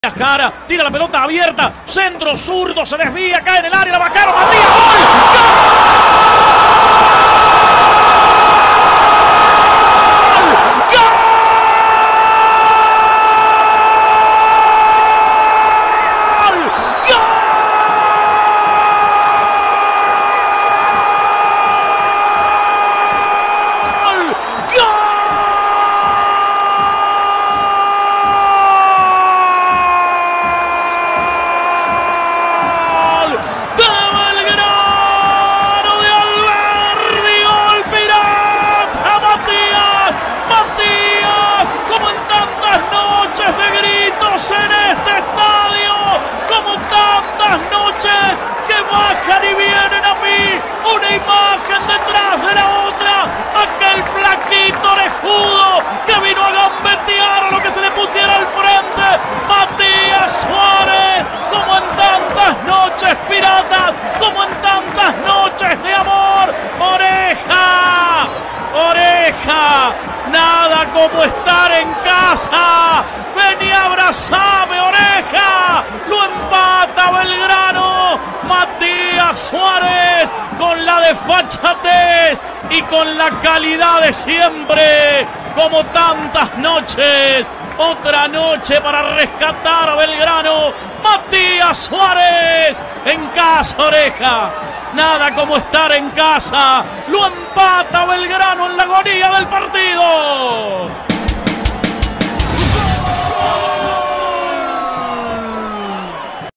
Jara, tira la pelota abierta, centro zurdo, se desvía, cae en el área, la bajaron, Matías, ¡gol! En este estadio, como tantas noches que bajan y vienen a mí, una imagen detrás de la otra, aquel flaquito orejudo que vino a gambetear a lo que se le pusiera al frente, Matías Suárez, como en tantas noches piratas, como en tantas noches de amor. Oreja, Oreja, nada como estar en casa. Vení, abrazame, Oreja. Lo empata Belgrano. Matías Suárez con la desfachatez y con la calidad de siempre. Como tantas noches. Otra noche para rescatar a Belgrano. Matías Suárez en casa, Oreja. Nada como estar en casa. Lo empata Belgrano en la agonía del partido.